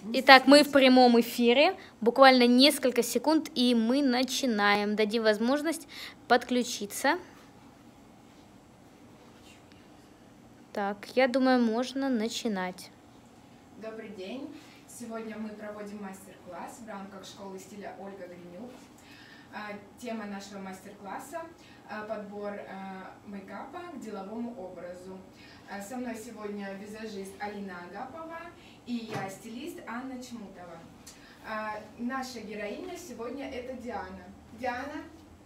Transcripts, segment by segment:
Итак, мы в прямом эфире, буквально несколько секунд, и мы начинаем. Дадим возможность подключиться. Так, я думаю, можно начинать. Добрый день! Сегодня мы проводим мастер-класс в рамках школы стиля Ольга Гринюк. Тема нашего мастер-класса – подбор мейкапа к деловому образу. Со мной сегодня визажист Алина Агапова и я, стилист Анна Чмутова. Наша героиня сегодня – это Диана. Диана?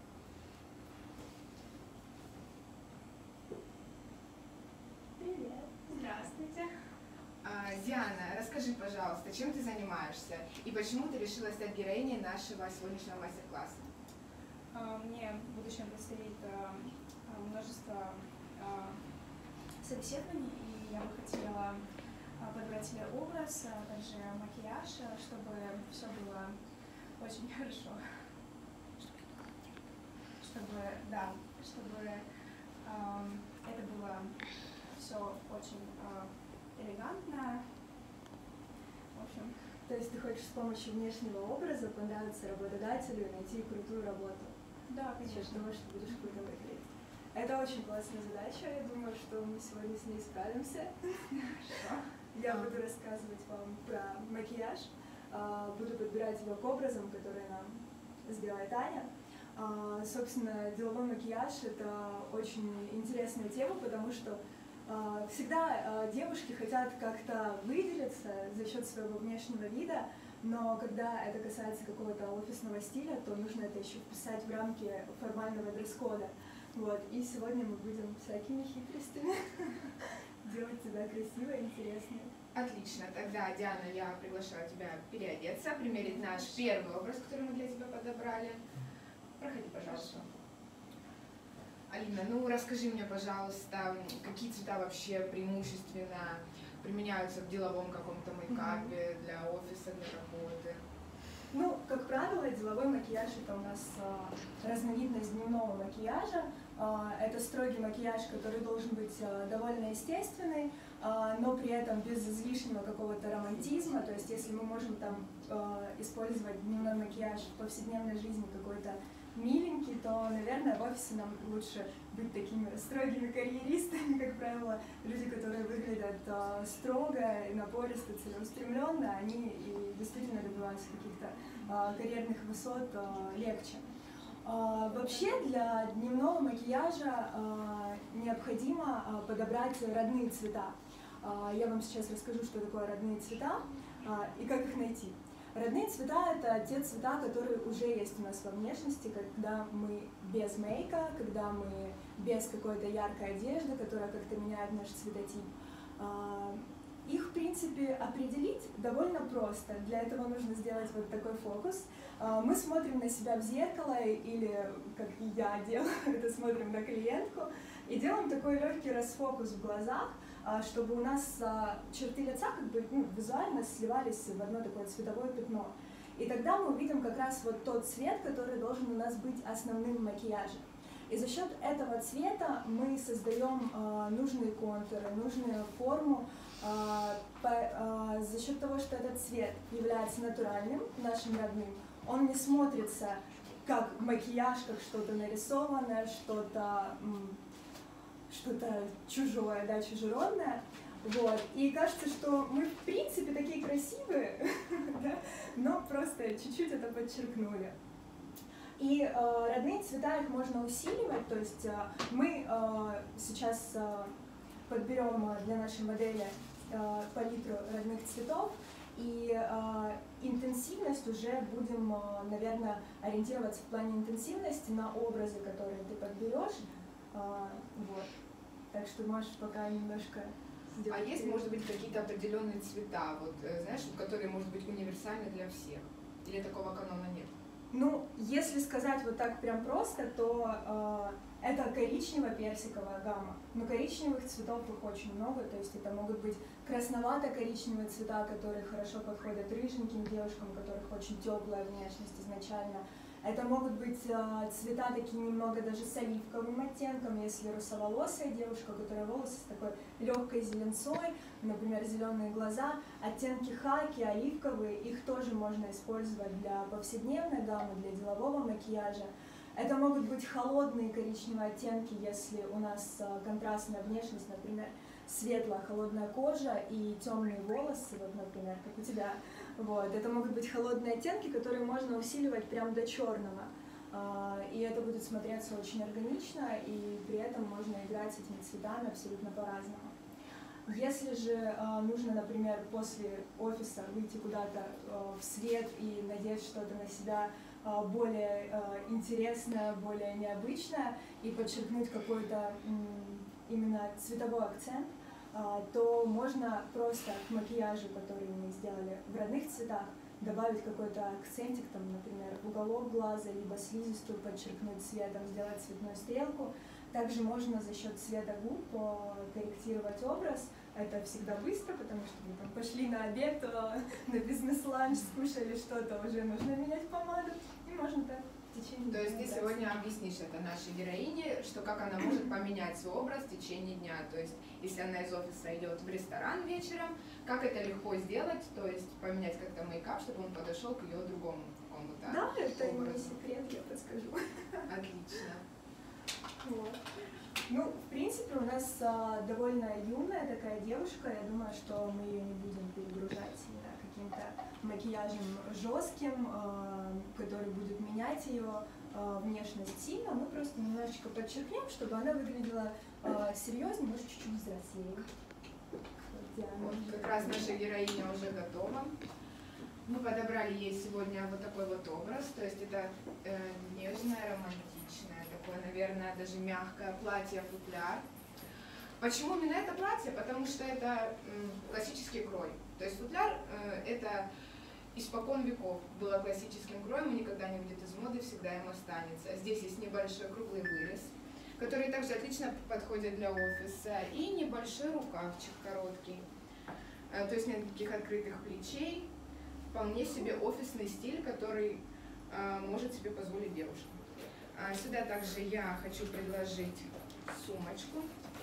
Привет, здравствуйте. Диана, расскажи, пожалуйста, чем ты занимаешься и почему ты решила стать героиней нашего сегодняшнего мастер-класса? Мне в будущем предстоит множество собеседований, и я бы хотела подобрать себе образ, а также макияж, чтобы все было очень хорошо. Чтобы это было все очень элегантно. В общем. То есть ты хочешь с помощью внешнего образа понравиться работодателю и найти крутую работу? Да, конечно. За того, что будешь круто выглядеть. Это очень классная задача. Я думаю, что мы сегодня с ней справимся. Хорошо. Я буду рассказывать вам про макияж. Буду подбирать его к образам, которые нам сделает Аня. Собственно, деловой макияж – это очень интересная тема, потому что всегда девушки хотят как-то выделиться за счет своего внешнего вида, но когда это касается какого-то офисного стиля, то нужно это еще вписать в рамки формального дресс-кода. Вот. И сегодня мы будем всякими хитростями делать тебя красивой и интересной. Отлично. Тогда, Диана, я приглашаю тебя переодеться, примерить наш первый образ, который мы для тебя подобрали. Проходи, пожалуйста. Алина, ну расскажи мне, пожалуйста, какие цвета вообще преимущественно применяются в деловом каком-то мейкапе, для офиса, для работы? Ну, как правило, деловой макияж – это у нас разновидность дневного макияжа. Это строгий макияж, который должен быть довольно естественный, но при этом без излишнего какого-то романтизма. То есть, если мы можем там использовать дневной макияж в повседневной жизни какой-то миленький, то, наверное, в офисе нам лучше быть такими строгими карьеристами. Как правило, люди, которые выглядят строго и напористо, целеустремленно, они и действительно добиваются каких-то карьерных высот легче. Вообще для дневного макияжа необходимо подобрать родные цвета. Я вам сейчас расскажу, что такое родные цвета и как их найти. Родные цвета – это те цвета, которые уже есть у нас во внешности, когда мы без мейка, когда мы без какой-то яркой одежды, которая как-то меняет наш цветотип. Их, в принципе, определить довольно просто. Для этого нужно сделать вот такой фокус. Мы смотрим на себя в зеркало, или, как и я делаю, это смотрим на клиентку, и делаем такой легкий расфокус в глазах, чтобы у нас черты лица как бы визуально сливались в одно такое цветовое пятно. И тогда мы увидим как раз вот тот цвет, который должен у нас быть основным в макияже. И за счет этого цвета мы создаем нужные контуры, нужную форму, за счет того, что этот цвет является натуральным, нашим родным, он не смотрится как макияж, как что-то нарисованное, что-то чужое, да, чужеродное. Вот. И кажется, что мы в принципе такие красивые, да, но просто чуть-чуть это подчеркнули. И родные цвета, их можно усиливать, то есть мы сейчас подберем для нашей модели палитру родных цветов, и интенсивность уже будем, наверное, ориентироваться в плане интенсивности на образы, которые ты подберешь. Вот. Так что можешь пока немножко сделать. А есть, может быть, какие-то определенные цвета, вот, знаешь, которые, может быть, универсальны для всех? Или такого канона нет? Ну, если сказать вот так прям просто, то это коричнево-персиковая гамма. Но коричневых цветов их очень много, то есть это могут быть красновато-коричневые цвета, которые хорошо подходят рыженьким девушкам, у которых очень теплая внешность изначально. Это могут быть цвета такие немного даже с оливковым оттенком, если русоволосая девушка, у которой волосы с такой легкой зеленцой, например, зеленые глаза, оттенки хаки, оливковые, их тоже можно использовать для повседневной гаммы, для делового макияжа. Это могут быть холодные коричневые оттенки, если у нас контрастная внешность, например, светлая холодная кожа и темные волосы, вот, например, как у тебя. Вот. Это могут быть холодные оттенки, которые можно усиливать прям до черного. И это будет смотреться очень органично, и при этом можно играть с этими цветами абсолютно по-разному. Если же нужно, например, после офиса выйти куда-то в свет и надеть что-то на себя более интересное, более необычное и подчеркнуть какой-то именно цветовой акцент, то можно просто к макияжу, который мы сделали в родных цветах, добавить какой-то акцентик, там, например, уголок глаза, либо слизистую подчеркнуть цветом, сделать цветную стрелку. Также можно за счет цвета губ корректировать образ. Это всегда быстро, потому что вы там пошли на обед, на бизнес-ланч, скушали что-то, уже нужно менять помаду, и можно так в течение дня. То есть ты сегодня объяснишь это нашей героине, что как она может поменять свой образ в течение дня. То есть если она из офиса идет в ресторан вечером, как это легко сделать, то есть поменять как-то мейкап, чтобы он подошел к ее другому какому-то Да, это не образу. секрет, я подскажу. Отлично. Вот. Ну, в принципе, у нас довольно юная такая девушка. Я думаю, что мы ее не будем перегружать каким-то макияжем жестким, который будет менять ее внешность сильно. Мы просто немножечко подчеркнем, чтобы она выглядела серьезнее, может, чуть-чуть взрослее. Вот, как раз наша героиня уже готова. Мы подобрали ей сегодня вот такой вот образ, то есть это нежное, романтичное, такое, наверное, даже мягкое платье-футляр. Почему именно это платье? Потому что это классический крой. То есть футляр это испокон веков было классическим кроем и никогда не выйдет из моды, всегда им останется. Здесь есть небольшой круглый вырез, который также отлично подходит для офиса, и небольшой рукавчик короткий. То есть нет никаких открытых плечей. Вполне себе офисный стиль, который может себе позволить девушка. Сюда также я хочу предложить сумочку.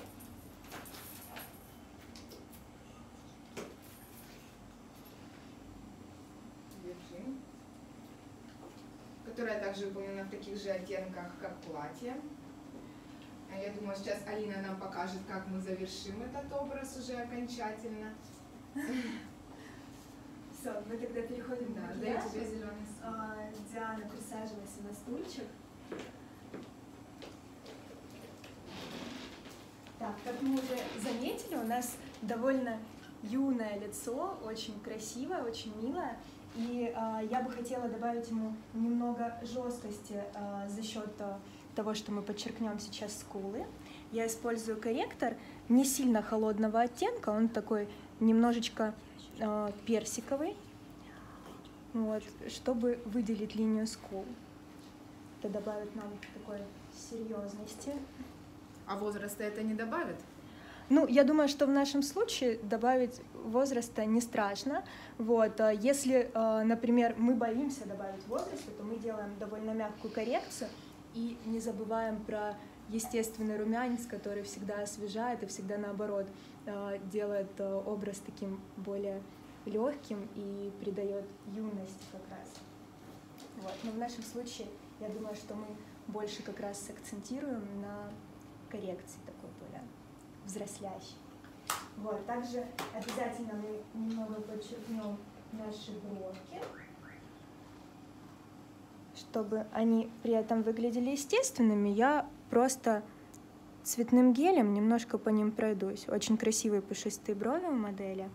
Держи. Которая также выполнена в таких же оттенках, как платье. Я думаю, сейчас Алина нам покажет, как мы завершим этот образ уже окончательно. Все, мы тогда переходим Да, к даю макияжу. тебе зеленый свет. Диана, присаживайся на стульчик. Так, как мы уже заметили, у нас довольно юное лицо, очень красивое, очень милое. И я бы хотела добавить ему немного жесткости за счет того, что мы подчеркнем сейчас скулы. Я использую корректор не сильно холодного оттенка, он такой немножечко персиковый, вот, чтобы выделить линию скул. Это добавит нам такой серьезности. А возраста это не добавит? Ну, я думаю, что в нашем случае добавить возраста не страшно. Вот. Если, например, мы боимся добавить возраста, то мы делаем довольно мягкую коррекцию и не забываем про естественный румянец, который всегда освежает и всегда, наоборот, делает образ таким более легким и придает юность как раз. Вот. Но в нашем случае, я думаю, что мы больше как раз акцентируем на коррекции такой более взрослящей. Вот. Также обязательно мы немного подчеркнем наши бровки, чтобы они при этом выглядели естественными. Я просто цветным гелем немножко по ним пройдусь. Очень красивые пушистые брови у модели.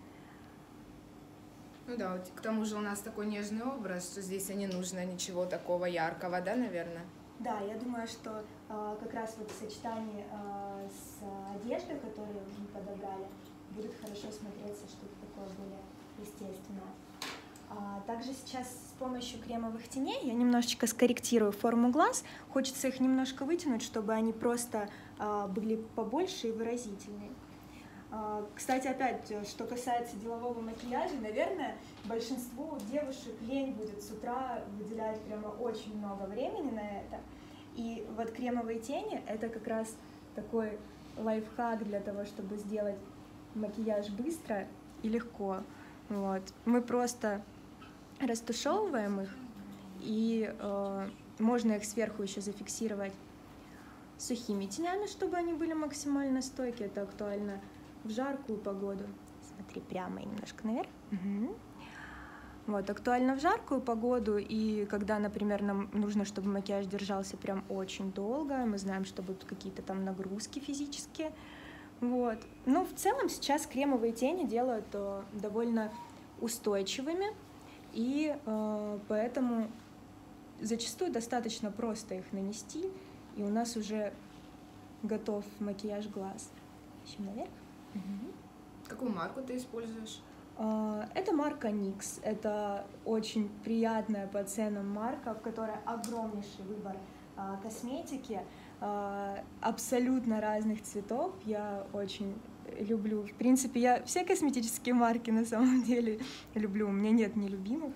Ну да, вот, к тому же у нас такой нежный образ, что здесь и не нужно ничего такого яркого, да, наверное? Да, я думаю, что как раз вот в сочетании с одеждой, которую мы подобрали, будет хорошо смотреться что-то такое более естественное. Также сейчас с помощью кремовых теней я немножечко скорректирую форму глаз. Хочется их немножко вытянуть, чтобы они просто были побольше и выразительнее. Кстати, опять, что касается делового макияжа, наверное, большинству девушек лень будет с утра выделять прямо очень много времени на это. И вот кремовые тени — это как раз такой лайфхак для того, чтобы сделать макияж быстро и легко. Вот. Мы просто растушевываем их, и можно их сверху еще зафиксировать сухими тенями, чтобы они были максимально стойкие. Это актуально в жаркую погоду. Смотри, прямо и немножко наверх. Угу. Вот, актуально в жаркую погоду, и когда, например, нам нужно, чтобы макияж держался прям очень долго, мы знаем, что будут какие-то там нагрузки физические. Вот. Но в целом сейчас кремовые тени делают довольно устойчивыми, и поэтому зачастую достаточно просто их нанести, и у нас уже готов макияж глаз. Еще наверх. Угу. Какую марку ты используешь? Это марка NYX. Это очень приятная по ценам марка, в которой огромнейший выбор косметики, абсолютно разных цветов. Я очень люблю. В принципе, я все косметические марки на самом деле люблю. У меня нет нелюбимых.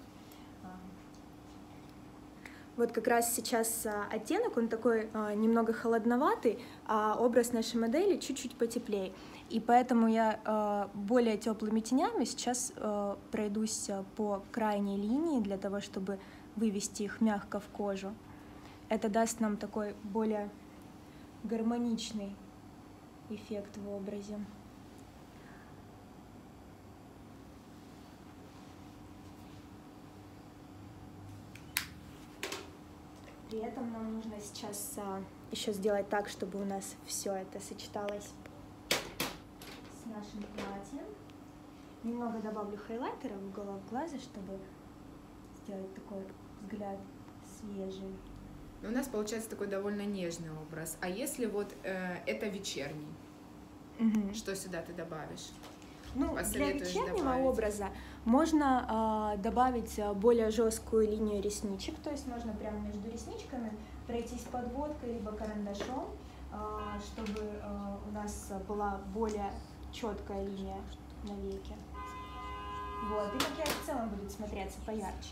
Вот как раз сейчас оттенок, он такой немного холодноватый, а образ нашей модели чуть-чуть потеплее. И поэтому я более теплыми тенями сейчас пройдусь по крайней линии для того, чтобы вывести их мягко в кожу. Это даст нам такой более гармоничный эффект в образе. При этом нам нужно сейчас еще сделать так, чтобы у нас все это сочеталось с нашим платьем. Немного добавлю хайлайтера в уголок глаза, чтобы сделать такой взгляд свежий. У нас получается такой довольно нежный образ. А если вот это вечерний, что сюда ты добавишь? Ну, для вечернего образа можно добавить более жесткую линию ресничек, то есть можно прямо между ресничками пройтись подводкой либо карандашом, чтобы у нас была более четкая линия на веке. Вот, и макияж в целом будет смотреться поярче.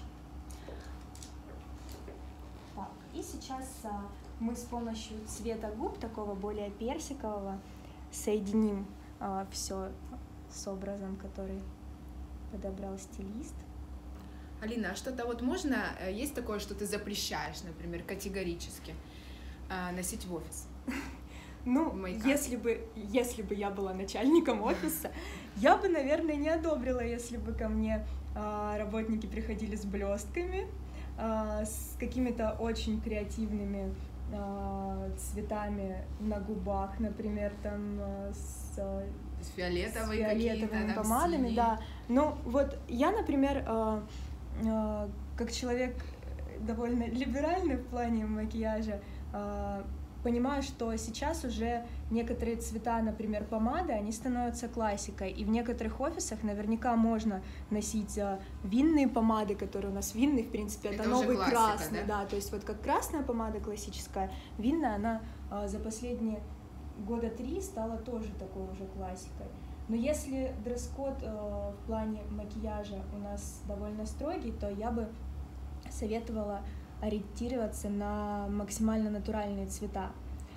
Так, и сейчас мы с помощью цвета губ, такого более персикового, соединим все с образом, который подобрал стилист. Алина, а что-то вот можно, есть такое, что ты запрещаешь, например, категорически носить в офис? Ну, если бы я была начальником офиса, я бы, наверное, не одобрила, если бы ко мне работники приходили с блестками, с какими-то очень креативными цветами на губах, например, там с фиолетовыми помадами, да. Ну, вот я, например, как человек довольно либеральный в плане макияжа, понимаю, что сейчас уже некоторые цвета, например, помады, они становятся классикой, и в некоторых офисах наверняка можно носить винные помады, которые у нас винные, в принципе, это новый классика, красный, да, то есть вот как красная помада классическая, винная, она за последние года 3 стала тоже такой уже классикой. Но если дресс-код в плане макияжа у нас довольно строгий, то я бы советовала ориентироваться на максимально натуральные цвета.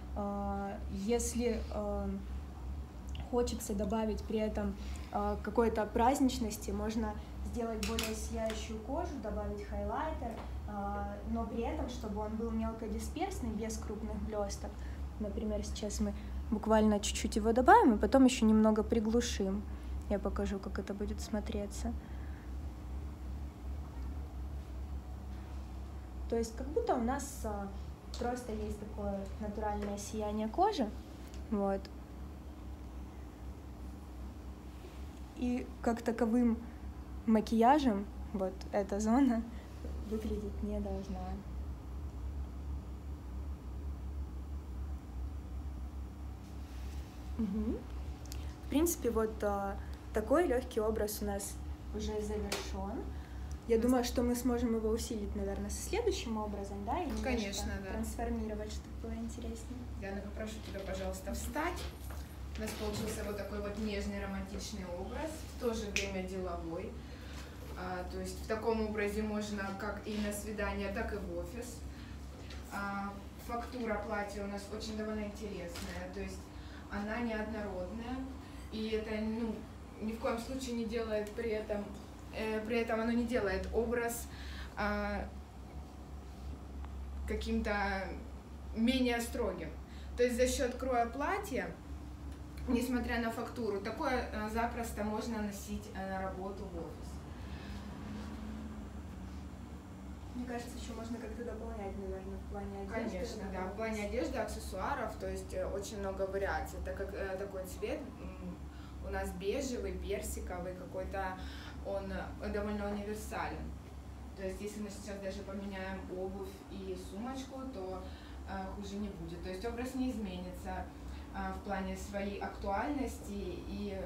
Если хочется добавить при этом какой-то праздничности, можно сделать более сияющую кожу, добавить хайлайтер, но при этом, чтобы он был мелкодисперсный, без крупных блесток. Например, сейчас мы буквально чуть-чуть его добавим, и потом еще немного приглушим. Я покажу, как это будет смотреться. То есть как будто у нас просто есть такое натуральное сияние кожи. Вот. И как таковым макияжем вот эта зона выглядеть не должна. Угу. В принципе, вот такой легкий образ у нас уже завершен. Я думаю, что мы сможем его усилить, наверное, со следующим образом, да? И конечно, да. Трансформировать, чтобы было интереснее. Диана, попрошу тебя, пожалуйста, встать. У нас получился вот такой вот нежный романтичный образ, в то же время деловой. То есть в таком образе можно как и на свидание, так и в офис. Фактура платья у нас очень довольно интересная, то есть она неоднородная, и это ни в коем случае не делает при этом оно не делает образ каким-то менее строгим. То есть за счет кроя платья, несмотря на фактуру, такое запросто можно носить на работу в офис. Мне кажется, еще можно как-то дополнять, наверное, в плане одежды. Конечно, да, в плане одежды, аксессуаров, то есть очень много вариаций, так как такой цвет у нас бежевый, персиковый какой-то, он довольно универсален. То есть если мы сейчас даже поменяем обувь и сумочку, то хуже не будет. То есть образ не изменится в плане своей актуальности и...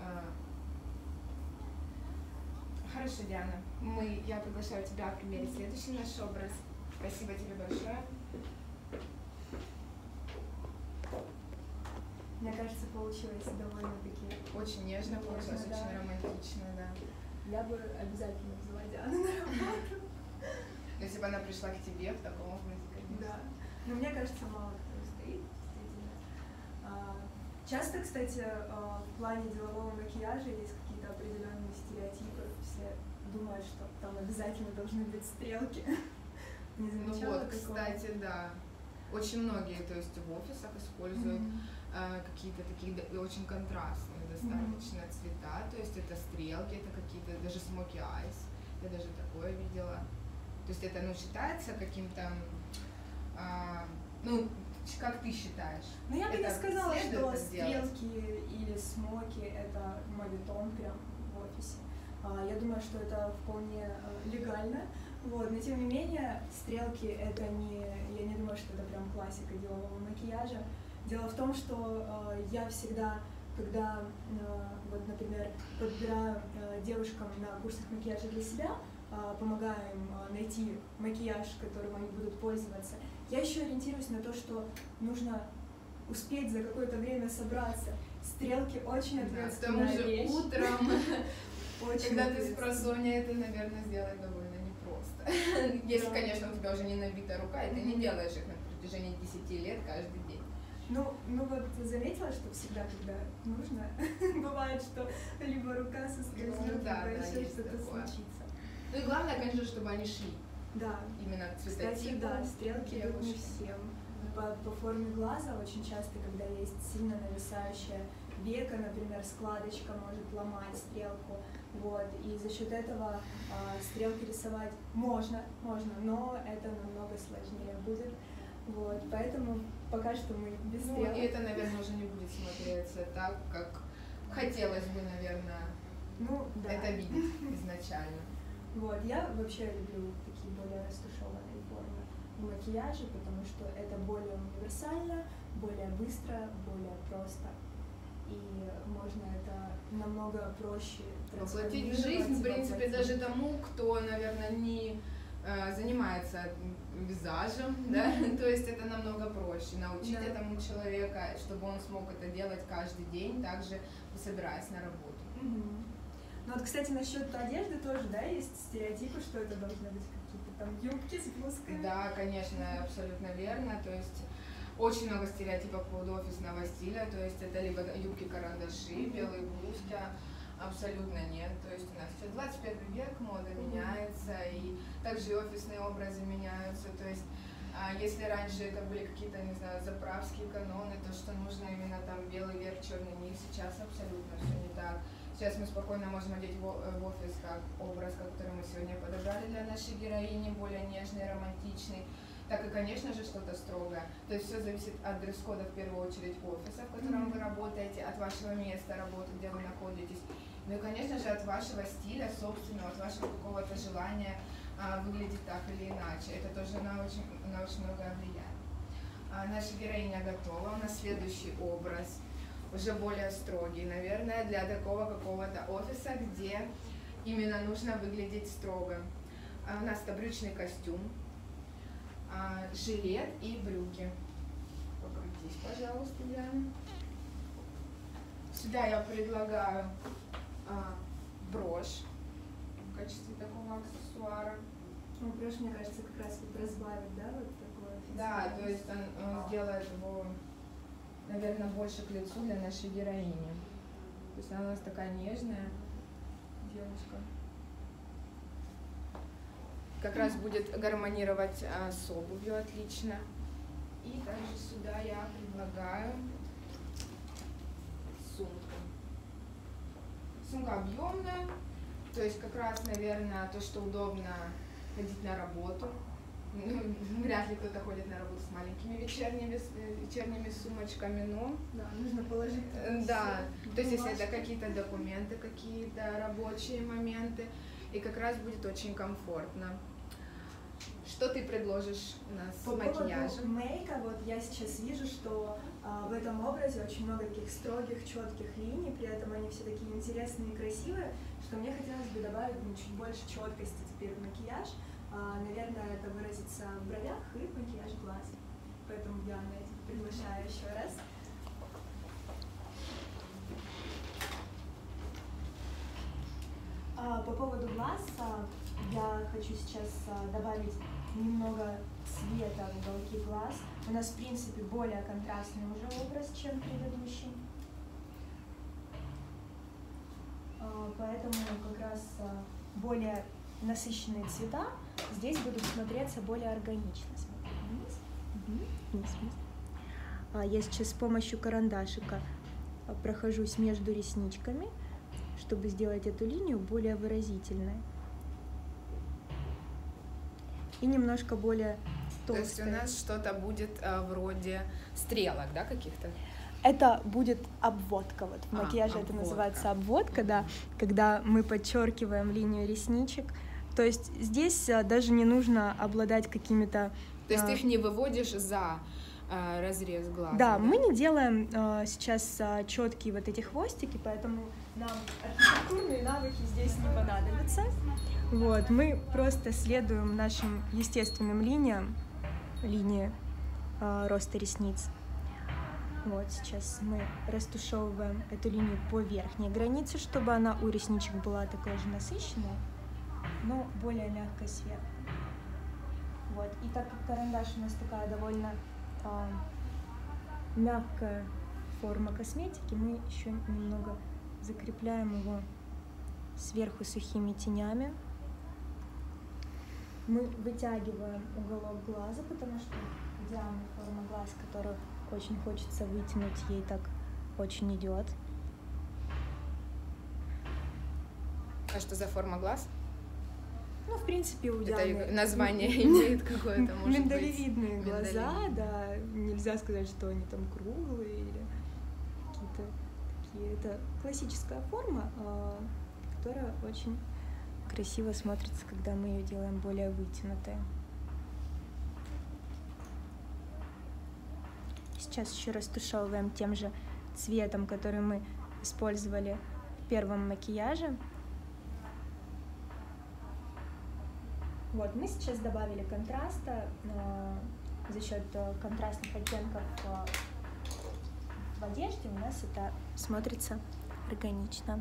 Хорошо, Диана. Я приглашаю тебя примерить следующий наш образ. Спасибо тебе большое. Мне кажется, получилось довольно-таки... Очень нежно получилось, да. очень романтично, да. Я бы обязательно взяла Диану на работу. Если бы она пришла к тебе в таком образе, конечно. Да. Но мне кажется, мало кто стоит, действительно. Часто, кстати, в плане делового макияжа есть какие-то определенные стереотипы. Все думают, что там обязательно должны быть стрелки. Не замечала вот, такого? кстати, да. Очень многие, то есть в офисах используют какие-то такие очень контрастные достаточно цвета. То есть это стрелки, это какие-то даже smoky eyes. Я даже такое видела. То есть это, считается каким-то, как ты считаешь? Ну, я бы не сказала, что стрелки делать? или смоки — это моветон прям в офисе. Я думаю, что это вполне легально. Вот. Но тем не менее, стрелки — это не... Я не думаю, что это прям классика делового макияжа. Дело в том, что я всегда, когда, вот, например, подбираю девушкам на курсах макияжа для себя, помогаю им найти макияж, которым они будут пользоваться, я еще ориентируюсь на то, что нужно успеть за какое-то время собраться. Стрелки очень ответственная вещь. К тому же утром, когда ты с просонья, это, наверное, сделать довольно непросто. Если, конечно, у тебя уже не набита рука, и ты не делаешь их на протяжении 10 лет каждый день. Ну вот заметила, что всегда, когда нужно, бывает, что либо рука соскользнет, либо еще что-то случится. Ну и главное, конечно, чтобы они шли. Да. Именно к цветотипу. Кстати, да, стрелки идут не всем. По форме глаза очень часто, когда есть сильно нависающая века, например, складочка может ломать стрелку. Вот. И за счет этого стрелки рисовать можно, но это намного сложнее будет. Вот. Поэтому пока что мы без стрелок. И это, наверное, уже не будет смотреться так, как хотелось бы, наверное, это видеть изначально. Вот. Я вообще люблю такие более растушеванные формы в макияже, потому что это более универсально, более быстро, более просто. И можно это намного проще воплотить в жизнь, в принципе, даже тому, кто, наверное, не занимается визажем, да, то есть это намного проще, научить этому человека, чтобы он смог это делать каждый день, также собираясь на работу. Ну вот, кстати, насчет одежды тоже, да, есть стереотипы, что это должны быть какие-то там юбки с блузками? Да, конечно, абсолютно верно, то есть очень много стереотипов по поводу офисного стиля, то есть это либо юбки-карандаши, белые блузки, абсолютно нет, то есть у нас сейчас 21 век, мода меняется, и также и офисные образы меняются, то есть если раньше это были какие-то, не знаю, заправские каноны, то, что нужно именно там белый верх, черный низ, сейчас абсолютно все не так. Сейчас мы спокойно можем одеть в офис как образ, который мы сегодня подобрали для нашей героини, более нежный, романтичный, так и, конечно же, что-то строгое. То есть все зависит от дресс-кода, в первую очередь, офиса, в котором вы работаете, от вашего места работы, где вы находитесь, ну и, конечно же, от вашего стиля собственного, от вашего какого-то желания выглядеть так или иначе. Это тоже на очень многое влияет. Наша героиня готова, у нас следующий образ, уже более строгий, наверное, для такого какого-то офиса, где именно нужно выглядеть строго. У нас это брючный костюм, жилет и брюки. Покрутись, пожалуйста, Диана. Сюда я предлагаю брошь в качестве такого аксессуара. Ну, брошь, мне кажется, как раз вот разбавит, да, вот такое. Да, то есть он сделает его, наверное, больше к лицу для нашей героини. То есть она у нас такая нежная девушка. Как раз будет гармонировать с обувью отлично. И также сюда я предлагаю сумку. Сумка объемная, то есть как раз, наверное, то, что удобно ходить на работу. Ну, вряд ли кто-то ходит на работу с маленькими вечерними сумочками, но... Да, нужно положить. Да, то есть если это какие-то документы, какие-то рабочие моменты, и как раз будет очень комфортно. Что ты предложишь у нас По с макияжем? поводу мейка, вот я сейчас вижу, что в этом образе очень много таких строгих, четких линий, при этом они все такие интересные и красивые, что мне хотелось бы добавить чуть больше четкости теперь в макияж. Наверное, это выразится в бровях и в макияж глаз. Поэтому я на это приглашаю еще раз. По поводу глаз я хочу сейчас добавить немного цвета в уголки глаз. У нас, в принципе, более контрастный уже образ, чем предыдущий. Поэтому как раз более насыщенные цвета здесь будут смотреться более органично. Я сейчас с помощью карандашика прохожусь между ресничками, чтобы сделать эту линию более выразительной. И немножко более толстой. То есть у нас что-то будет вроде стрелок, да, каких-то? Это будет обводка. Вот в макияже это называется обводка, да, когда мы подчеркиваем линию ресничек. То есть здесь даже не нужно обладать какими-то... То есть ты их не выводишь за разрез глаза? Да, мы не делаем сейчас четкие вот эти хвостики, поэтому нам архитектурные навыки здесь не понадобятся. Вот, мы просто следуем нашим естественным линиям, линии роста ресниц. Вот сейчас мы растушевываем эту линию по верхней границе, чтобы она у ресничек была такой же насыщенной, но более мягкой сверху. Вот. И так как карандаш у нас такая довольно мягкая форма косметики, мы еще немного закрепляем его сверху сухими тенями. Мы вытягиваем уголок глаза, потому что идеальная форма глаз, которую очень хочется вытянуть, ей так очень идет. А что за форма глаз? Ну, в принципе, у Дианы... Это название имеет какое-то, может быть. Миндалевидные глаза, да. Нельзя сказать, что они там круглые или какие-то такие. Это классическая форма, которая очень красиво смотрится, когда мы ее делаем более вытянутой. Сейчас еще растушевываем тем же цветом, который мы использовали в первом макияже. Вот, мы сейчас добавили контраста за счет контрастных оттенков в одежде. У нас это смотрится органично.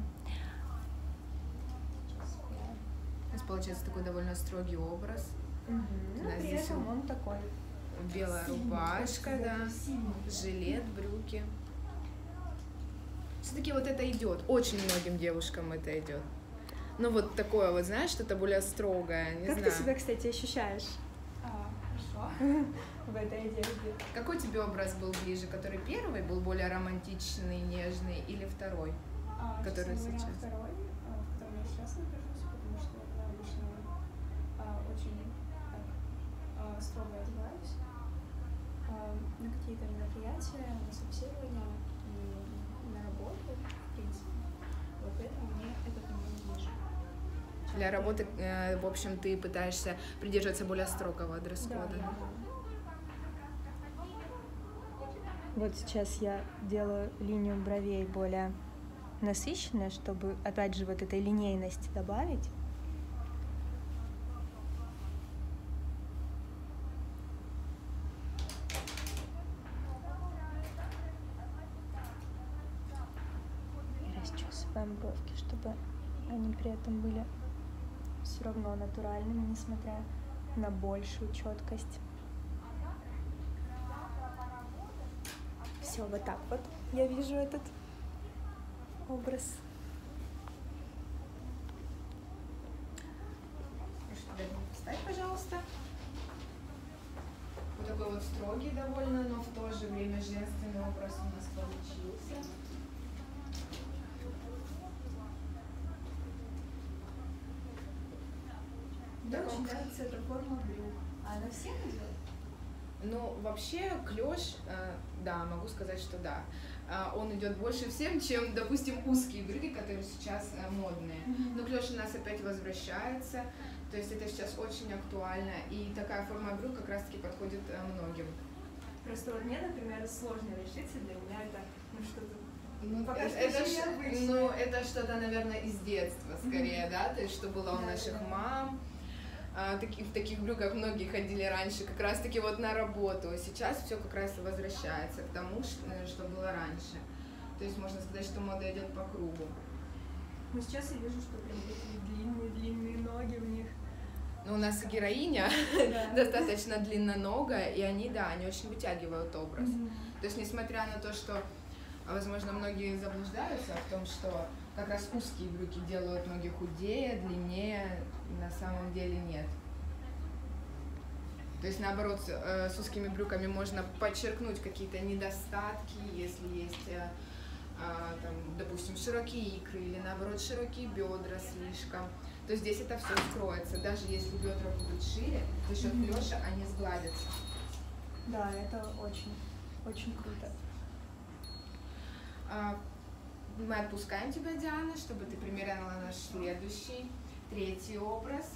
У нас получается такой довольно строгий образ. Но при этом он такой. Белая рубашка, да, жилет, брюки. Все-таки вот это идет. Очень многим девушкам это идет. Ну вот такое вот, знаешь, что-то более строгое, не знаю. Как ты себя, кстати, ощущаешь? Хорошо. В этой одежде. Какой тебе образ был ближе? Который первый был более романтичный, нежный, или второй? Который сейчас? Второй, в котором я сейчас нахожусь, потому что я обычно очень так, строго одеваюсь на какие-то мероприятия, на собеседования и на работу, в принципе. Вот поэтому мне этот момент ближе. Для работы, в общем, ты пытаешься придерживаться более строгого дресс-кода. Да. Вот сейчас я делаю линию бровей более насыщенной, чтобы, опять же, вот этой линейности добавить. подчеркиваем бровки, чтобы они при этом были все равно натуральными, несмотря на большую четкость. Все, вот так вот я вижу этот образ. Прошу тебя поставь, пожалуйста. Вот такой вот строгий довольно, но в то же время женственный образ у нас получился. Мне очень нравится эта форма брюк. А она всем идет? Ну, вообще, клеш, да, могу сказать, что да. Он идет больше всем, чем, допустим, узкие брюки, которые сейчас модные. Но клеш у нас опять возвращается, то есть это сейчас очень актуально, и такая форма брюк как раз-таки подходит многим. Просто вот мне, например, сложно решиться, для меня это что-то. Это что-то, наверное, из детства скорее, да, то есть что было у наших мам. В таких брюках многие ходили раньше как раз-таки вот на работу. Сейчас все как раз возвращается к тому, что было раньше. То есть можно сказать, что мода идет по кругу. Ну, сейчас я вижу, что прям такие длинные ноги у них. Ну, у нас героиня достаточно длинноногая, и они очень вытягивают образ. То есть, несмотря на то, что, возможно, многие заблуждаются в том, что как раз узкие брюки делают ноги худее, длиннее, на самом деле нет. То есть, наоборот, с узкими брюками можно подчеркнуть какие-то недостатки, если есть, там, допустим, широкие икры или, наоборот, широкие бедра слишком. То здесь это все скроется. Даже если бедра будут шире, за счет клёша они сгладятся. Да, это очень круто. Мы отпускаем тебя, Диана, чтобы ты примеряла наш следующий, третий образ.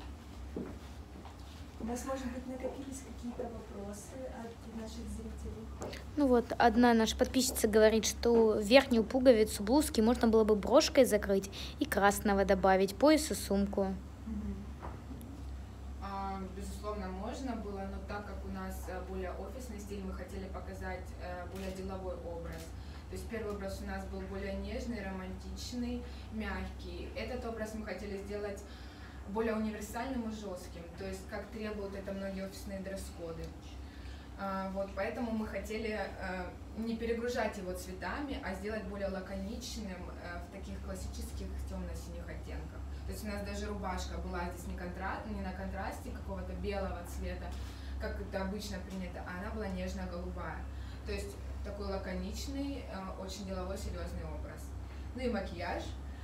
У нас, может быть, накопились какие-то вопросы от наших зрителей? Ну вот, одна наша подписчица говорит, что верхнюю пуговицу блузки можно было бы брошкой закрыть и красного добавить, пояс и сумку. Безусловно, можно было, но так как у нас более офисный стиль, мы хотели показать более деловой образ. То есть первый образ у нас был более нежный, романтичный, мягкий. Этот образ мы хотели сделать более универсальным и жестким, то есть как требуют это многие офисные дресс-коды. Вот, поэтому мы хотели не перегружать его цветами, а сделать более лаконичным в таких классических темно-синих оттенках. То есть у нас даже рубашка была здесь не на контрасте какого-то белого цвета, как это обычно принято, а она была нежно-голубая. То есть такой лаконичный, очень деловой, серьезный образ. Ну и макияж.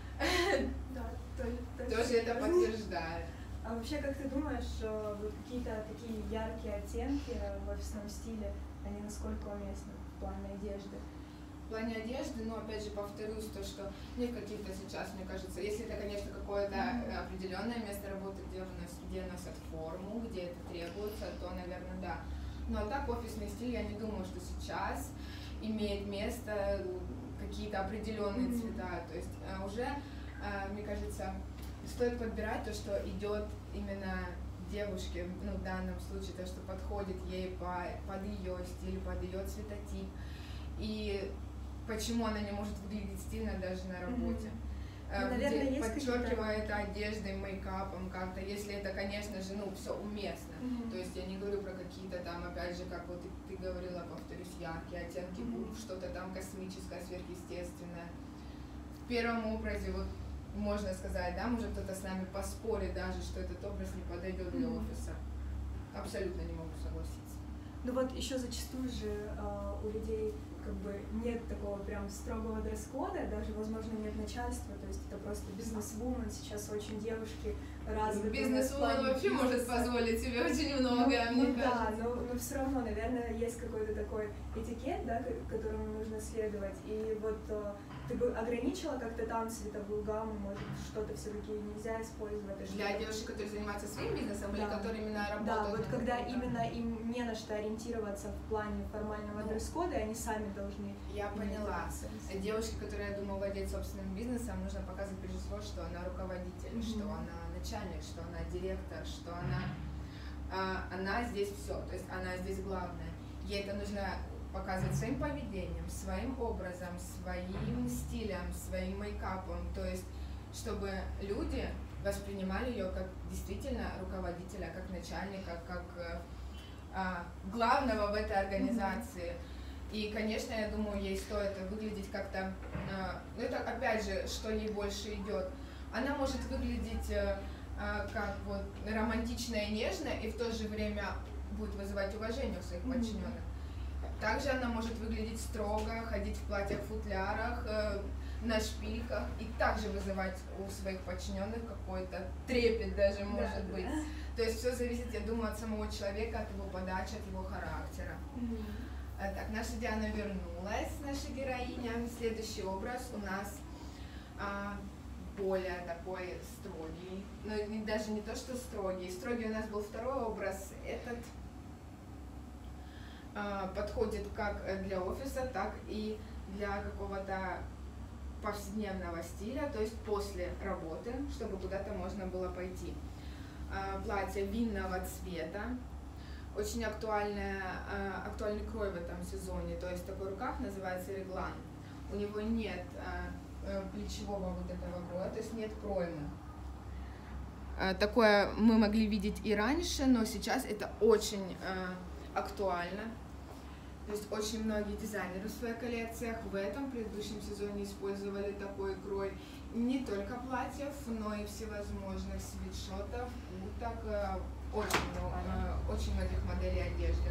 Да, тоже это подтверждает. А вообще, как ты думаешь, вот какие-то такие яркие оттенки в офисном стиле, они насколько уместны в плане одежды? В плане одежды, но опять же повторюсь, то, что нет каких-то сейчас, мне кажется, если это, конечно, какое-то определенное место работы, где носят форму, где это требуется, то, наверное, да. Но а так офисный стиль, я не думаю, что сейчас имеет место какие-то определенные цвета. То есть уже, мне кажется, стоит подбирать то, что идет именно девушке, ну, в данном случае, то, что подходит ей под ее стиль, под ее цветотип. И почему она не может выглядеть стильно даже на работе. Наверное, подчеркивая это одеждой, мейкапом как-то, если это, конечно же, ну, все уместно. То есть я не говорю про какие-то там, опять же, как вот ты говорила, повторюсь, яркие оттенки губ, что-то там космическое, сверхъестественное. В первом образе, вот, можно сказать, да, может кто-то с нами поспорит даже, что этот образ не подойдет для офиса. Абсолютно не могу согласиться. Ну вот еще зачастую же у людей как бы нет такого прям строгого дресс-кода, даже, возможно, нет начальства, то есть это просто бизнес-вумен, сейчас очень девушки развиты. Бизнес-вумен вообще может позволить себе очень многое, мне кажется. Да, но все равно, наверное, есть какой-то такой этикет, да, которому нужно следовать, и вот ты бы ограничила как-то там цветовую гамму, может, что-то все-таки нельзя использовать? Для девушек, которые занимаются своим бизнесом, или которые именно работают? Да, вот когда именно им не на что ориентироваться в плане формального дресс-кода, они сами должны... Я поняла. Девушке, которая, я думаю, владеет собственным бизнесом, нужно показывать прежде всего, что она руководитель, что она начальник, что она директор, что она здесь все, то есть она здесь главная. Ей это нужно показывать своим поведением, своим образом, своим стилем, своим мейкапом, то есть чтобы люди воспринимали ее как действительно руководителя, как начальника, как главного в этой организации. И, конечно, я думаю, ей стоит выглядеть как-то, ну это опять же, что ей больше идет. Она может выглядеть как вот романтично и нежно, и в то же время будет вызывать уважение у своих подчиненных. Также она может выглядеть строго, ходить в платьях-футлярах, на шпильках, и также вызывать у своих подчиненных какой-то трепет даже может быть. То есть все зависит, я думаю, от самого человека, от его подачи, от его характера. Так, наша Диана вернулась, наша героиня. Следующий образ у нас более такой строгий, но даже не то, что строгий. Строгий у нас был второй образ. Этот подходит как для офиса, так и для какого-то повседневного стиля, то есть после работы, чтобы куда-то можно было пойти. Платье винного цвета, очень актуальный крой в этом сезоне, то есть такой рукав называется реглан. У него нет плечевого вот этого кроя, то есть нет проймы. Такое мы могли видеть и раньше, но сейчас это очень актуально. То есть очень многие дизайнеры в своих коллекциях в этом предыдущем сезоне использовали такой крой не только платьев, но и всевозможных свитшотов, курток, очень многих моделей одежды.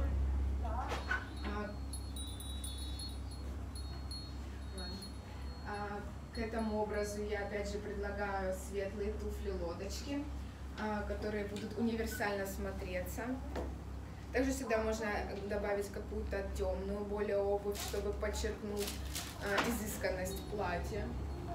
К этому образу я опять же предлагаю светлые туфли-лодочки, которые будут универсально смотреться. Также всегда можно добавить какую-то темную более обувь, чтобы подчеркнуть изысканность платья.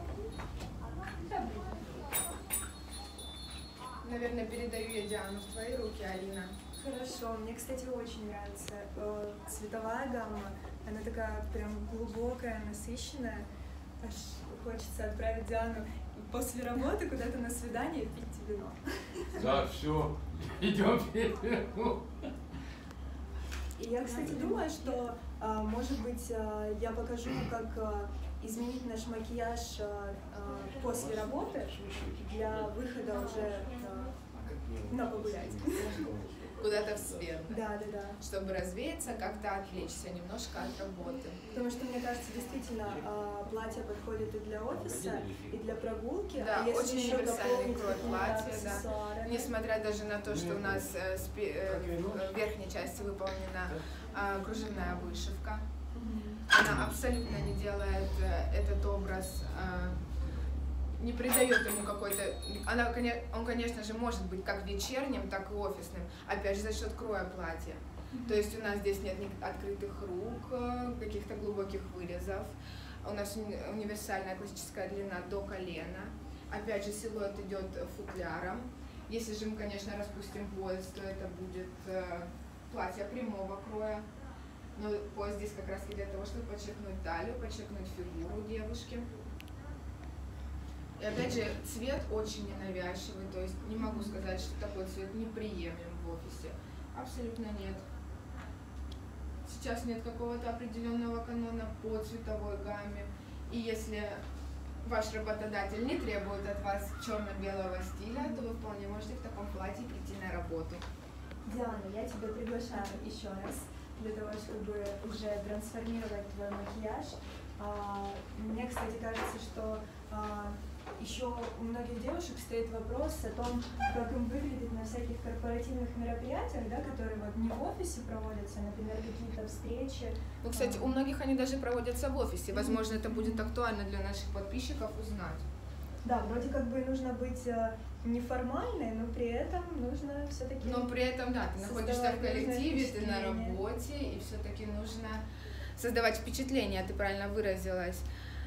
Наверное, передаю я Диану в твои руки, Алина. Хорошо, мне, кстати, очень нравится цветовая гамма. Она такая прям глубокая, насыщенная. Аж хочется отправить Диану после работы куда-то на свидание и пить вино. Да, все, идем пить вино. И я, кстати, думаю, что, может быть, я покажу, как изменить наш макияж после работы для выхода уже на погулять. Куда-то в свет. Да. Чтобы развеяться, как-то отвлечься немножко от работы. Потому что, мне кажется, действительно, платье подходит и для офиса, и для прогулки. Да, а если очень еще универсальный крой дополнить платья, да. аксессуарами. Несмотря даже на то, что у нас в верхней части выполнена кружевная вышивка, она абсолютно не делает этот образ, не придает ему какой-то... Он, конечно же, может быть как вечерним, так и офисным, опять же за счет кроя платья. То есть у нас здесь нет открытых рук, каких-то глубоких вырезов. У нас универсальная классическая длина до колена. Опять же, силуэт идет футляром. Если же мы, конечно, распустим пояс, то это будет платье прямого кроя. Но пояс здесь как раз для того, чтобы подчеркнуть талию, подчеркнуть фигуру девушки. И опять же, цвет очень ненавязчивый, то есть не могу сказать, что такой цвет неприемлем в офисе. Абсолютно нет. Сейчас нет какого-то определенного канона по цветовой гамме. И если ваш работодатель не требует от вас черно-белого стиля, то вы вполне можете в таком платье прийти на работу. Диана, я тебя приглашаю еще раз для того, чтобы уже трансформировать твой макияж. Мне, кстати, кажется, что еще у многих девушек стоит вопрос о том, как им выглядеть на всяких корпоративных мероприятиях, да, которые вот не в офисе проводятся, например, какие-то встречи. Ну, кстати, у многих они даже проводятся в офисе. Возможно, это будет актуально для наших подписчиков узнать. Да, вроде как бы нужно быть неформальной, но при этом нужно все-таки... Но при этом, да, ты находишься в коллективе, ты на работе, и все-таки нужно создавать впечатление, ты правильно выразилась.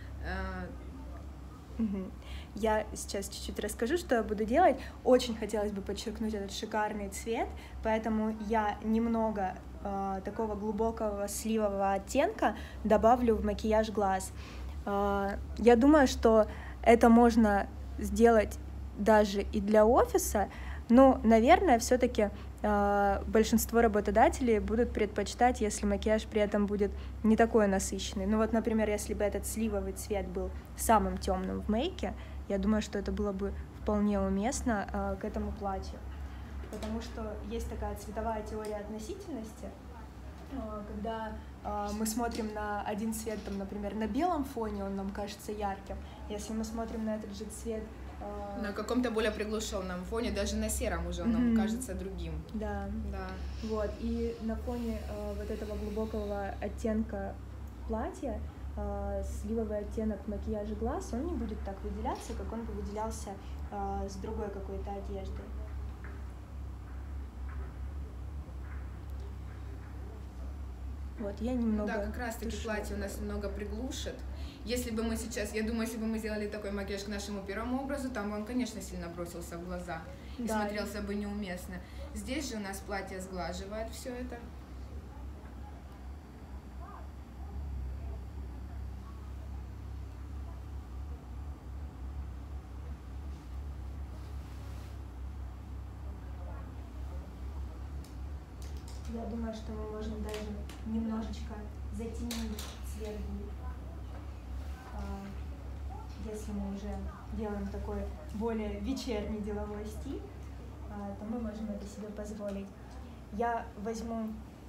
Я сейчас чуть-чуть расскажу, что я буду делать. Очень хотелось бы подчеркнуть этот шикарный цвет, поэтому я немного такого глубокого сливового оттенка добавлю в макияж глаз. Я думаю, что это можно сделать даже и для офиса, но, наверное, все-таки большинство работодателей будут предпочитать, если макияж при этом будет не такой насыщенный. Ну вот, например, если бы этот сливовый цвет был самым темным в мейке, я думаю, что это было бы вполне уместно к этому платью. Потому что есть такая цветовая теория относительности, когда мы смотрим на один цвет, там, например, на белом фоне, он нам кажется ярким. Если мы смотрим на этот же цвет на каком-то более приглушенном фоне, даже на сером уже он нам кажется другим. Да. Вот. И на фоне вот этого глубокого оттенка платья сливовый оттенок макияжа глаз, он не будет так выделяться, как он бы выделялся с другой какой-то одеждой. Вот, я немного... Да, как раз таки платье у нас немного приглушит. Если бы мы сейчас, я думаю, если бы мы сделали такой макияж к нашему первому образу, там он, конечно, сильно бросился в глаза и смотрелся бы неуместно. Здесь же у нас платье сглаживает все это. Я думаю, что мы можем даже немножечко затенить цвет губ. Если мы уже делаем такой более вечерний деловой стиль, то мы можем это себе позволить. Я возьму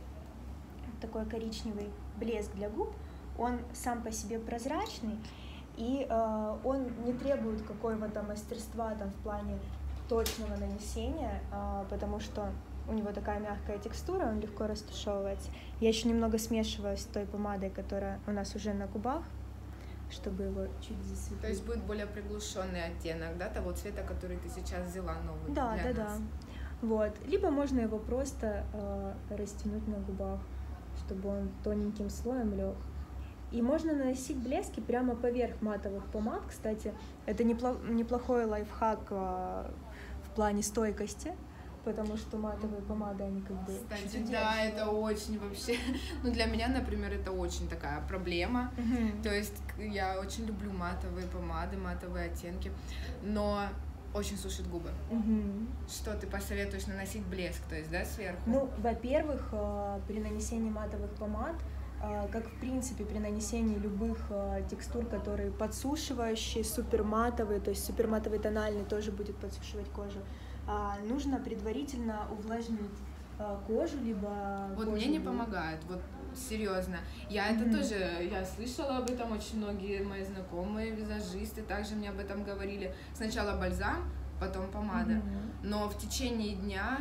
такой коричневый блеск для губ. Он сам по себе прозрачный, и он не требует какого-то мастерства там, в плане точного нанесения, потому что у него такая мягкая текстура, он легко растушевывается. Я еще немного смешиваю с той помадой, которая у нас уже на губах, чтобы его чуть засветлить. То есть будет более приглушенный оттенок, да, того цвета, который ты сейчас взяла новый. Да. Вот. Либо можно его просто растянуть на губах, чтобы он тоненьким слоем лег. И можно наносить блески прямо поверх матовых помад. Кстати, это неплохой лайфхак в плане стойкости, потому что матовые помады, они как бы... Кстати, да, это очень вообще... Ну, для меня, например, это очень такая проблема. То есть я очень люблю матовые помады, матовые оттенки, но очень сушит губы. Что ты посоветуешь наносить блеск, то есть, да, сверху? Ну, во-первых, при нанесении матовых помад, как в принципе при нанесении любых текстур, которые подсушивающие, суперматовые, то есть суперматовый тональный тоже будет подсушивать кожу, нужно предварительно увлажнить кожу, либо... Вот мне не помогает, вот серьезно. Я это тоже, я слышала об этом, очень многие мои знакомые визажисты также мне об этом говорили. Сначала бальзам, потом помада, но в течение дня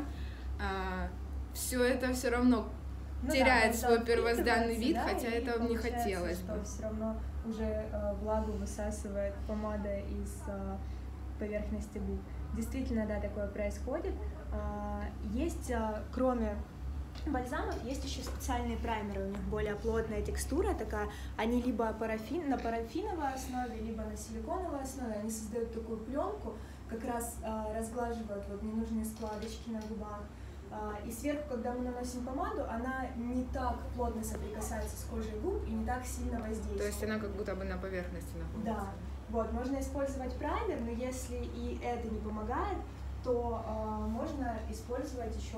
все это все равно теряет свой первозданный вид, да, хотя этого не хотелось бы. Все равно уже влагу высасывает помада из поверхности губ. Действительно, да, такое происходит. Есть, кроме бальзамов, есть еще специальные праймеры, у них более плотная текстура такая, они либо на парафиновой основе, либо на силиконовой основе, они создают такую пленку, как раз разглаживают вот ненужные складочки на губах. И сверху, когда мы наносим помаду, она не так плотно соприкасается с кожей губ и не так сильно воздействует. То есть она как будто бы на поверхности находится. Да. Вот, можно использовать праймер, но если и это не помогает, то можно использовать еще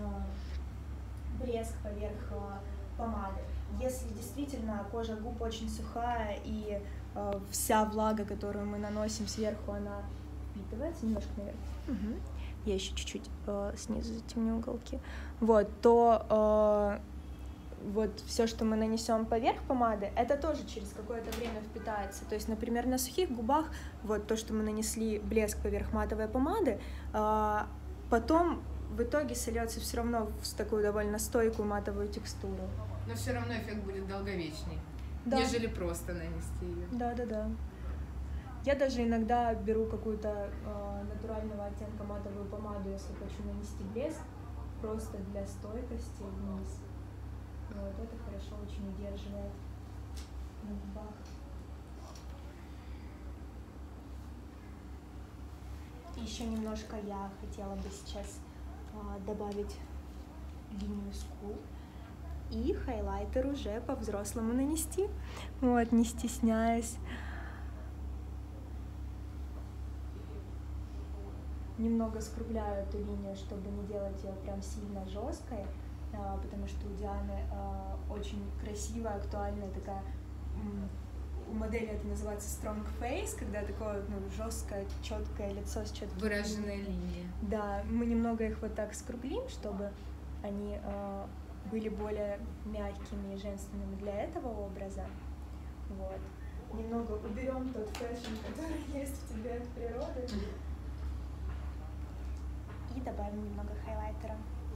блеск поверх помады. Если действительно кожа губ очень сухая и вся влага, которую мы наносим сверху, она впитывается немножко наверх. Я еще чуть-чуть снизу затемню уголки. Вот, то вот все, что мы нанесем поверх помады, это тоже через какое-то время впитается. То есть, например, на сухих губах, вот то, что мы нанесли блеск поверх матовой помады, потом в итоге сольется все равно в такую довольно стойкую матовую текстуру. Но все равно эффект будет долговечней, да, нежели просто нанести ее. Да. Я даже иногда беру какую-то натурального оттенка матовую помаду, если хочу нанести блеск, просто для стойкости вниз. Вот это хорошо очень удерживает на губах. Еще немножко я хотела бы сейчас добавить линию скул и хайлайтер уже по-взрослому нанести, вот, не стесняясь. немного скругляю эту линию, чтобы не делать ее прям сильно жесткой, потому что у Дианы очень красивая, актуальная такая, у модели это называется strong face, когда такое жесткое, четкое лицо с четкой выраженная линия. Да, мы немного их вот так скруглим, чтобы они были более мягкими и женственными для этого образа. Вот. Немного уберем тот фэшн, который есть в тебе от природы. И добавим немного хайлайтера.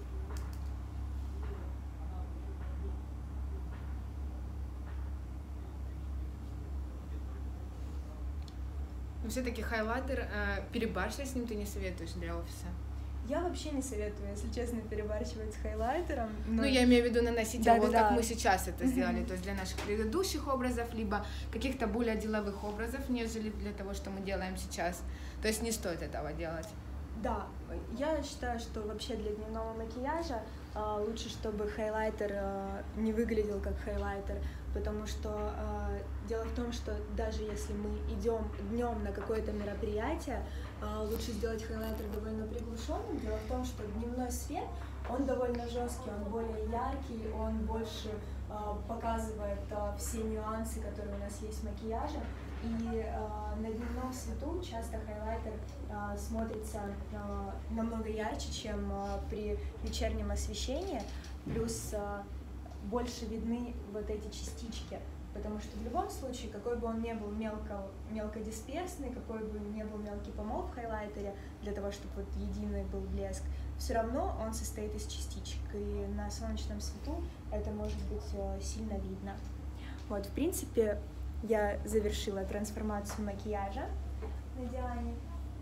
Но все-таки хайлайтер, перебарщивать с ним ты не советуешь для офиса? Я вообще не советую, если честно, перебарщивать с хайлайтером. Ну, я имею в виду наносить его, как мы сейчас это сделали, то есть для наших предыдущих образов, либо каких-то более деловых образов, нежели для того, что мы делаем сейчас. То есть не стоит этого делать. Да, я считаю, что вообще для дневного макияжа лучше, чтобы хайлайтер не выглядел как хайлайтер, потому что дело в том, что даже если мы идем днем на какое-то мероприятие, лучше сделать хайлайтер довольно приглушенным. Дело в том, что дневной свет, он довольно жесткий, он более яркий, он больше показывает все нюансы, которые у нас есть в макияже. И на дневном свету часто хайлайтер смотрится намного ярче, чем при вечернем освещении, плюс больше видны вот эти частички, потому что в любом случае, какой бы он ни был мелкодисперсный, какой бы ни был мелкий помол в хайлайтере, для того, чтобы вот единый был блеск, все равно он состоит из частичек, и на солнечном свету это может быть сильно видно. Вот, в принципе, я завершила трансформацию макияжа на Диане.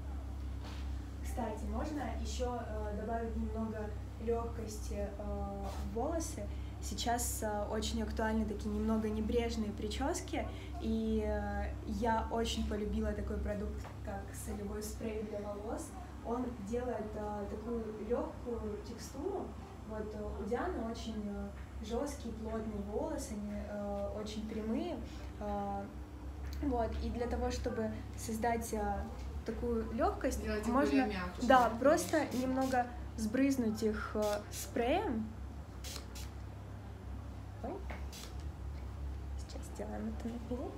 Кстати, можно еще добавить немного легкости в волосы. Сейчас очень актуальны такие немного небрежные прически, и я очень полюбила такой продукт, как солевой спрей для волос. Он делает такую легкую текстуру. Вот у Дианы очень жесткие, плотные волосы, они очень прямые. Вот, и для того, чтобы создать такую легкость, можно просто немного сбрызнуть их спреем. Ой. Сейчас сделаем это наперед.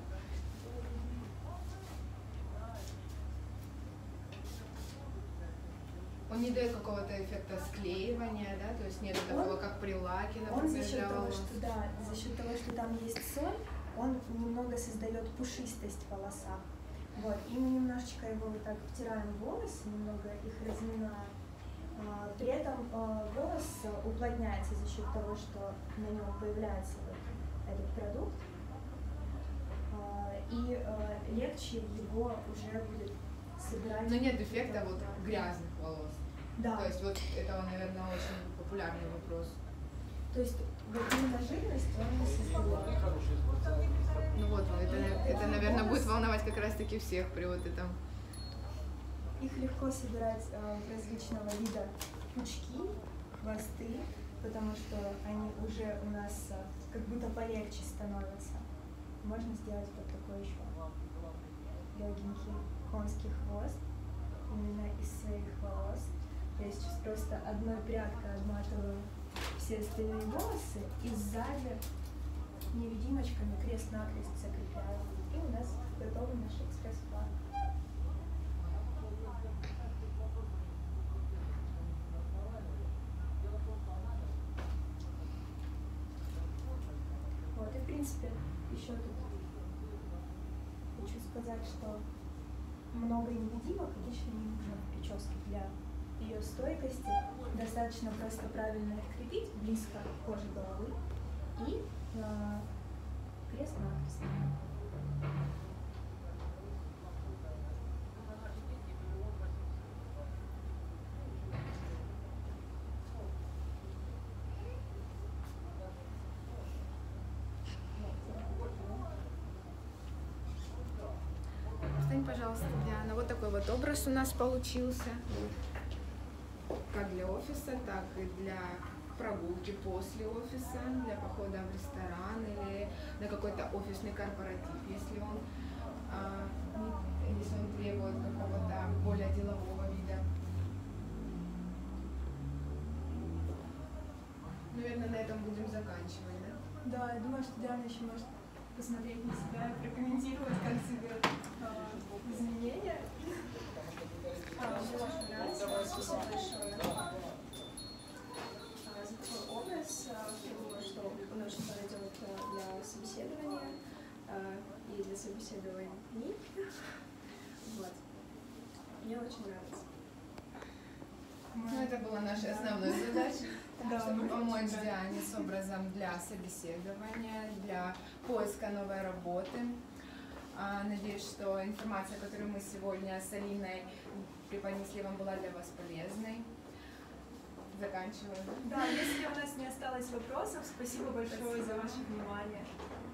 Он не дает какого-то эффекта склеивания, да? То есть нет такого, как при лаке, например, он за счет того, что, да, за счет того, что там есть соль, он немного создает пушистость в волосах. Вот, и мы немножечко его вот так втираем в волосы, немного их разминаем. При этом волос уплотняется за счет того, что на нем появляется вот этот продукт, и легче его уже будет собирать. Но нет эффекта вот грязных волос. Да. То есть вот это, наверное, очень популярный вопрос. То есть вот именно жирность он не создает. Ну вот, это, наверное, будет волновать как раз-таки всех при вот этом. Их легко собирать различного вида пучки, хвосты, потому что они уже у нас как будто полегче становятся. Можно сделать вот такой еще легенький конский хвост именно из своих волос. Я сейчас просто одной прядкой обматываю все остальные волосы и сзади невидимочками крест-накрест закрепляю. И у нас готовый наш экспресс-план. Вот, и в принципе еще тут хочу сказать, что много невидимок обычно не нужно в прическе для ее стойкости. Достаточно просто правильно их крепить близко к коже головы и крест-накрест. Встань, пожалуйста, Диана. Вот такой вот образ у нас получился. Как для офиса, так и для прогулки после офиса, для похода в ресторан или на какой-то офисный корпоратив, если он требует какого-то более делового вида наверное, на этом будем заканчивать, да? Да, я думаю, что Диана еще может посмотреть на себя и прокомментировать, как себе изменения. Мне очень нравится, спасибо большое за такой образ. Я думаю, что он очень подойдет для собеседования и для собеседований. Вот. Мне очень нравится. Ну, это была наша основная задача, Да, чтобы помочь Диане с образом для собеседования, для поиска новой работы. Надеюсь, что информация, которую мы сегодня с Алиной преподнесли, вам была для вас полезной. Заканчиваем. Да, если у нас не осталось вопросов, спасибо большое за ваше внимание.